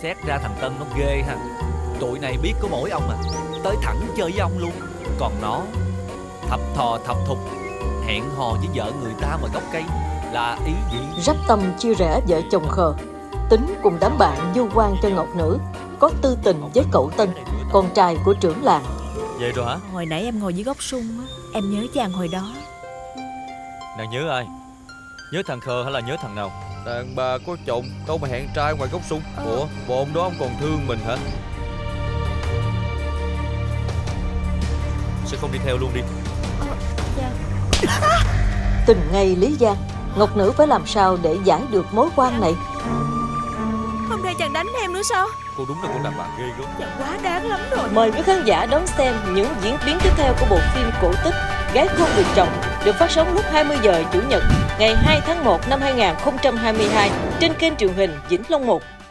Xét ra thằng Tân nó ghê ha. Tụi này biết có mỗi ông à, tới thẳng chơi với ông luôn. Còn nó thập thò thập thục, hẹn hò với vợ người ta ngoài gốc cây là ý gì? Rắp tâm chia rẽ vợ chồng khờ. Tính cùng đám bạn vu oan cho Ngọc Nữ có tư tình với cậu Tân, con trai của trưởng làng. Vậy rồi hả? Hồi nãy em ngồi dưới gốc sung á, em nhớ chàng hồi đó. Nàng nhớ ai? Nhớ thằng khờ hay là nhớ thằng nào? Đàn bà có chồng đâu mà hẹn trai ngoài gốc sung. Ủa, bộ ông đó ông còn thương mình hả? Sao không đi theo luôn đi? Tình ngay Lý Giang, Ngọc Nữ phải làm sao để giải được mối quan này? Hôm nay chàng đánh em nữa sao? Cô đúng là con đàn bà ghê gớm. Chàng quá đáng lắm rồi. Mời quý khán giả đón xem những diễn biến tiếp theo của bộ phim cổ tích Gái Khôn Được Chồng, được phát sóng lúc 20 giờ Chủ nhật ngày 2 tháng 1 năm 2022 trên kênh truyền hình Vĩnh Long 1.